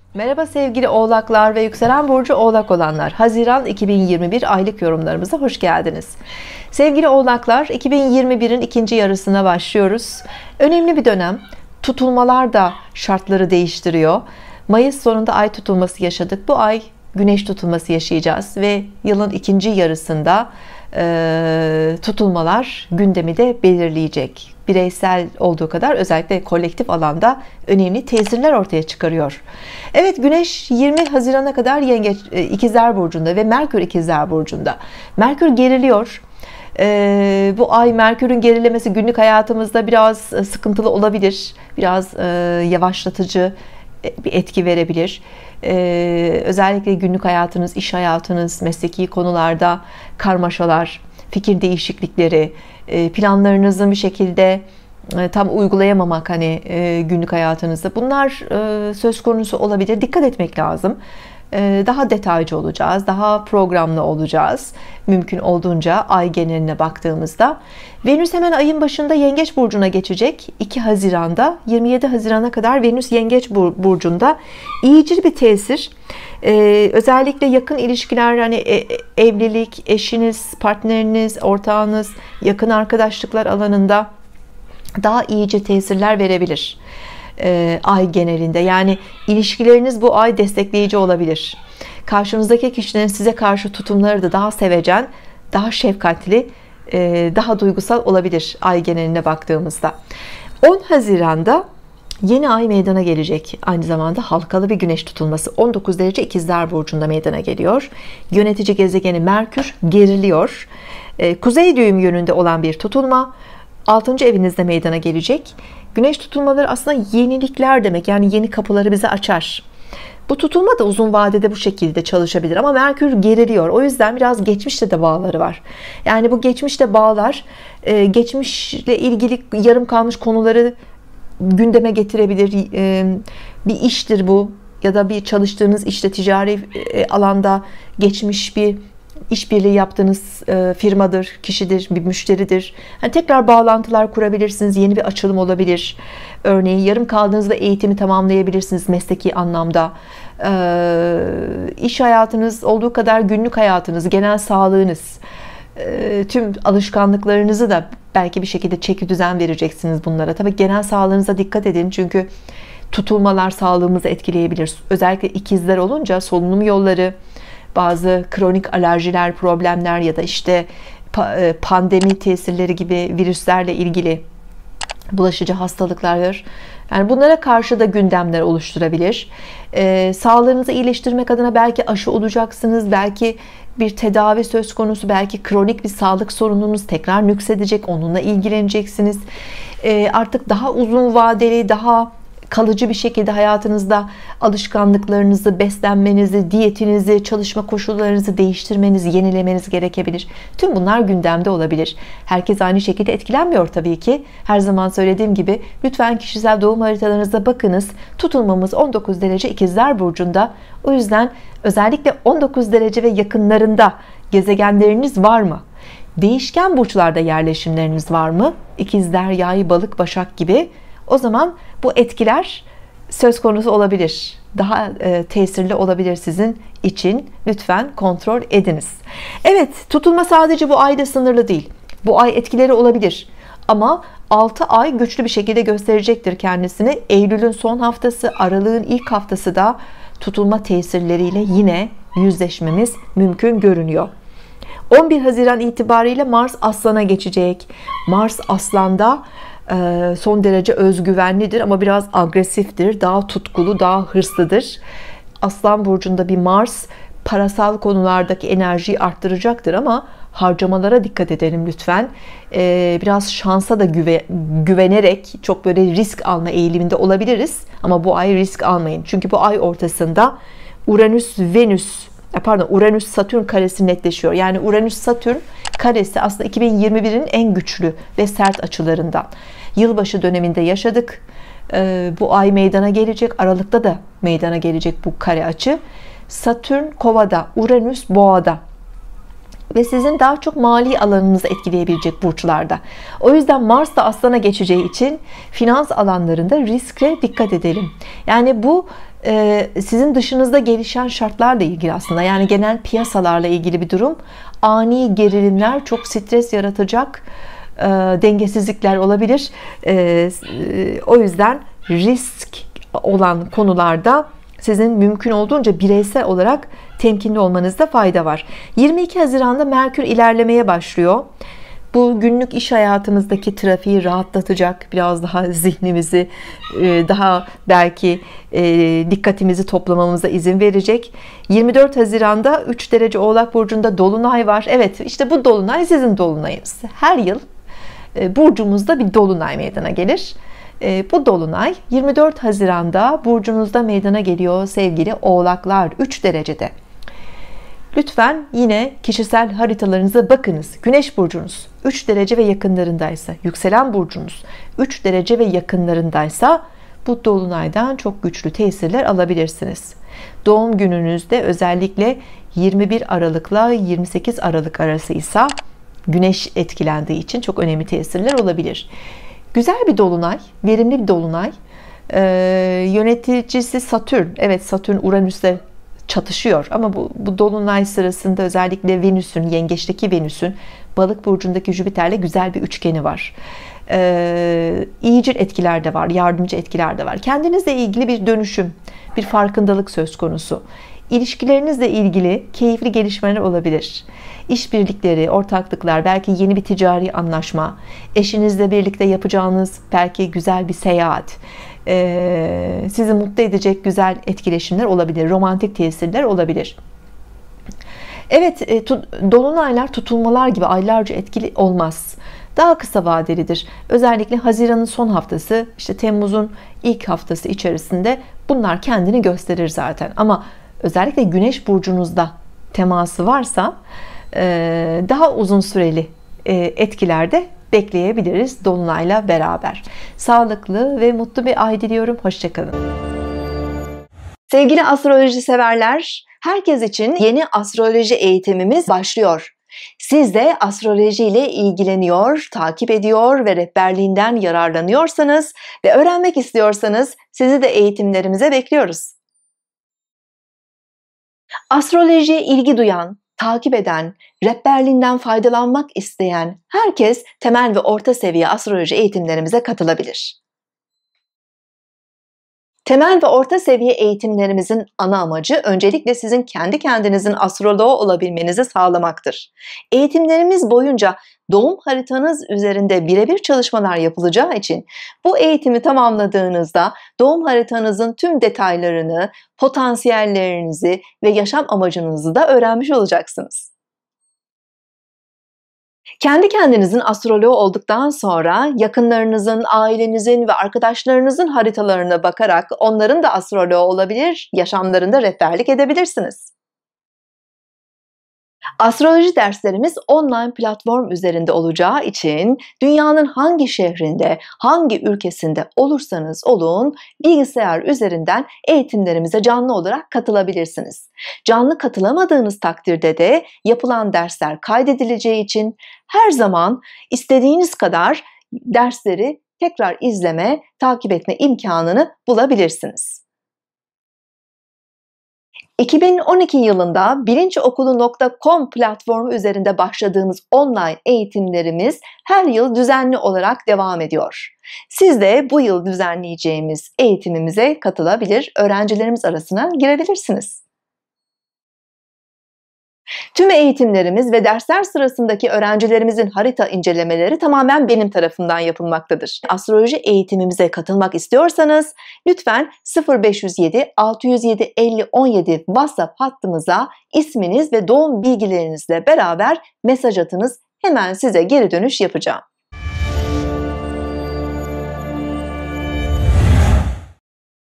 Merhaba sevgili oğlaklar ve yükselen burcu oğlak olanlar. Haziran 2021 aylık yorumlarımıza hoş geldiniz. Sevgili oğlaklar, 2021'in ikinci yarısına başlıyoruz. Önemli bir dönem. Tutulmalar da şartları değiştiriyor. Mayıs sonunda ay tutulması yaşadık. Bu ay güneş tutulması yaşayacağız ve yılın ikinci yarısında tutulmalar gündemi de belirleyecek. Bireysel olduğu kadar özellikle kolektif alanda önemli tesirler ortaya çıkarıyor. Evet, Güneş 20 Haziran'a kadar Yengeç İkizler Burcu'nda ve Merkür İkizler Burcu'nda. Merkür geriliyor. Bu ay Merkür'ün gerilemesi günlük hayatımızda biraz sıkıntılı olabilir. Biraz yavaşlatıcı bir etki verebilir. Özellikle günlük hayatınız, iş hayatınız, mesleki konularda karmaşalar, fikir değişiklikleri, planlarınızın bir şekilde tam uygulayamamak günlük hayatınızda, bunlar söz konusu olabilir. Dikkat etmek lazım. Daha detaycı olacağız, daha programlı olacağız mümkün olduğunca ay geneline baktığımızda. Venüs hemen ayın başında Yengeç Burcu'na geçecek. 2 Haziran'da 27 Haziran'a kadar Venüs Yengeç Burcu'nda iyicil bir tesir. Özellikle yakın ilişkiler, evlilik, eşiniz, partneriniz, ortağınız, yakın arkadaşlıklar alanında daha iyice tesirler verebilir. Ay genelinde, yani ilişkileriniz bu ay destekleyici olabilir. Karşınızdaki kişinin size karşı tutumları da daha sevecen, daha şefkatli, daha duygusal olabilir ay geneline baktığımızda. 10 Haziran'da yeni ay meydana gelecek. Aynı zamanda halkalı bir güneş tutulması 19 derece İkizler Burcu'nda meydana geliyor. Yönetici gezegeni Merkür geriliyor. Kuzey düğüm yönünde olan bir tutulma 6. evinizde meydana gelecek. Güneş tutulmaları aslında yenilikler demek, yani yeni kapıları bize açar. Bu tutulma da uzun vadede bu şekilde çalışabilir ama Merkür geriliyor. O yüzden biraz geçmişte de bağları var. Yani bu geçmişte bağlar, geçmişle ilgili yarım kalmış konuları gündeme getirebilir. Bir iştir bu, ya da bir çalıştığınız işte, ticari alanda geçmiş bir işbirliği yaptığınız firmadır, kişidir, bir müşteridir. Yani tekrar bağlantılar kurabilirsiniz. Yeni bir açılım olabilir. Örneğin yarım kaldığınızda eğitimi tamamlayabilirsiniz mesleki anlamda. İş hayatınız olduğu kadar günlük hayatınız, genel sağlığınız, tüm alışkanlıklarınızı da belki bir şekilde çeki düzen vereceksiniz bunlara. Tabii genel sağlığınıza dikkat edin, çünkü tutulmalar sağlığımızı etkileyebilir. Özellikle ikizler olunca solunum yolları, bazı kronik alerjiler, problemler ya da işte pandemi tesirleri gibi virüslerle ilgili bulaşıcı hastalıklar, yani bunlara karşı da gündemler oluşturabilir. Sağlığınızı iyileştirmek adına belki aşı olacaksınız, belki bir tedavi söz konusu, belki kronik bir sağlık sorununuz tekrar nüksedecek, onunla ilgileneceksiniz. Artık daha uzun vadeli, daha kalıcı bir şekilde hayatınızda alışkanlıklarınızı, beslenmenizi, diyetinizi, çalışma koşullarınızı değiştirmeniz, yenilemeniz gerekebilir. Tüm bunlar gündemde olabilir. Herkes aynı şekilde etkilenmiyor tabii ki. Her zaman söylediğim gibi lütfen kişisel doğum haritalarınıza bakınız. Tutulmamız 19 derece İkizler Burcu'nda. O yüzden özellikle 19 derece ve yakınlarında gezegenleriniz var mı? Değişken burçlarda yerleşimleriniz var mı? İkizler, Yay, Balık, Başak gibi. O zaman bu etkiler söz konusu olabilir. Daha tesirli olabilir sizin için. Lütfen kontrol ediniz. Evet, tutulma sadece bu ayda sınırlı değil. Bu ay etkileri olabilir. Ama 6 ay güçlü bir şekilde gösterecektir kendisini. Eylül'ün son haftası, Aralık'ın ilk haftası da tutulma tesirleriyle yine yüzleşmemiz mümkün görünüyor. 11 Haziran itibariyle Mars Aslan'a geçecek. Mars Aslan'da son derece özgüvenlidir ama biraz agresiftir, daha tutkulu, daha hırslıdır. Aslan burcunda bir Mars parasal konulardaki enerjiyi arttıracaktır ama harcamalara dikkat edelim lütfen. Biraz şansa da güvenerek çok böyle risk alma eğiliminde olabiliriz ama bu ay risk almayın, çünkü bu ay ortasında Uranüs Satürn karesi netleşiyor. Yani Uranüs Satürn karesi aslında 2021'in en güçlü ve sert açılarından. Yılbaşı döneminde yaşadık. Bu ay meydana gelecek. Aralıkta da meydana gelecek bu kare açı. Satürn Kova'da, Uranüs Boğa'da ve sizin daha çok mali alanınızı etkileyebilecek burçlarda. O yüzden Mars da Aslan'a geçeceği için finans alanlarında riske dikkat edelim. Yani bu Sizin dışınızda gelişen şartlarla ilgili aslında, yani genel piyasalarla ilgili bir durum. Ani gerilimler, çok stres yaratacak dengesizlikler olabilir. O yüzden risk olan konularda sizin mümkün olduğunca bireysel olarak temkinli olmanızda fayda var. 22 Haziran'da Merkür ilerlemeye başlıyor. Bu günlük iş hayatımızdaki trafiği rahatlatacak, biraz daha zihnimizi, daha belki dikkatimizi toplamamıza izin verecek. 24 Haziran'da 3 derece Oğlak Burcu'nda Dolunay var. Evet, işte bu Dolunay sizin Dolunayınız. Her yıl burcumuzda bir Dolunay meydana gelir. Bu Dolunay 24 Haziran'da burcunuzda meydana geliyor sevgili Oğlaklar, 3 derecede. Lütfen yine kişisel haritalarınıza bakınız. Güneş burcunuz 3 derece ve yakınlarındaysa, yükselen burcunuz 3 derece ve yakınlarındaysa bu dolunaydan çok güçlü tesirler alabilirsiniz. Doğum gününüzde özellikle 21 Aralık'la 28 Aralık arasıysa Güneş etkilendiği için çok önemli tesirler olabilir. Güzel bir dolunay, verimli bir dolunay. Yöneticisi Satürn. Evet, Satürn Uranüs'le çatışıyor ama bu dolunay sırasında özellikle Venüs'ün, yengeçteki Venüs'ün Balık burcundaki Jüpiter'le güzel bir üçgeni var. İyicil etkiler de var, yardımcı etkiler de var. Kendinizle ilgili bir dönüşüm, bir farkındalık söz konusu. İlişkilerinizle ilgili keyifli gelişmeler olabilir. İşbirlikleri, ortaklıklar, belki yeni bir ticari anlaşma, eşinizle birlikte yapacağınız belki güzel bir seyahat, sizi mutlu edecek güzel etkileşimler olabilir, romantik tesirler olabilir. Evet, dolunaylar tutulmalar gibi aylarca etkili olmaz. Daha kısa vadelidir. Özellikle Haziran'ın son haftası, işte Temmuz'un ilk haftası içerisinde bunlar kendini gösterir zaten. Ama özellikle Güneş burcunuzda teması varsa daha uzun süreli etkilerde bekleyebiliriz dolunayla beraber. Sağlıklı ve mutlu bir ay diliyorum. Hoşça kalın. Sevgili astroloji severler, herkes için yeni astroloji eğitimimiz başlıyor. Siz de astroloji ile ilgileniyor, takip ediyor ve rehberliğinden yararlanıyorsanız ve öğrenmek istiyorsanız sizi de eğitimlerimize bekliyoruz. Astrolojiye ilgi duyan, takip eden, rehberliğinden faydalanmak isteyen herkes temel ve orta seviye astroloji eğitimlerimize katılabilir. Temel ve orta seviye eğitimlerimizin ana amacı öncelikle sizin kendi kendinizin astroloğu olabilmenizi sağlamaktır. Eğitimlerimiz boyunca doğum haritanız üzerinde birebir çalışmalar yapılacağı için bu eğitimi tamamladığınızda doğum haritanızın tüm detaylarını, potansiyellerinizi ve yaşam amacınızı da öğrenmiş olacaksınız. Kendi kendinizin astroloğu olduktan sonra yakınlarınızın, ailenizin ve arkadaşlarınızın haritalarına bakarak onların da astroloğu olabilir, yaşamlarında rehberlik edebilirsiniz. Astroloji derslerimiz online platform üzerinde olacağı için dünyanın hangi şehrinde, hangi ülkesinde olursanız olun bilgisayar üzerinden eğitimlerimize canlı olarak katılabilirsiniz. Canlı katılamadığınız takdirde de yapılan dersler kaydedileceği için her zaman istediğiniz kadar dersleri tekrar izleme, takip etme imkanını bulabilirsiniz. 2012 yılında bilinçokulu.com platformu üzerinde başladığımız online eğitimlerimiz her yıl düzenli olarak devam ediyor. Siz de bu yıl düzenleyeceğimiz eğitimimize katılabilir, öğrencilerimiz arasına girebilirsiniz. Tüm eğitimlerimiz ve dersler sırasındaki öğrencilerimizin harita incelemeleri tamamen benim tarafımdan yapılmaktadır. Astroloji eğitimimize katılmak istiyorsanız lütfen 0507 607 50 17 WhatsApp hattımıza isminiz ve doğum bilgilerinizle beraber mesaj atınız. Hemen size geri dönüş yapacağım.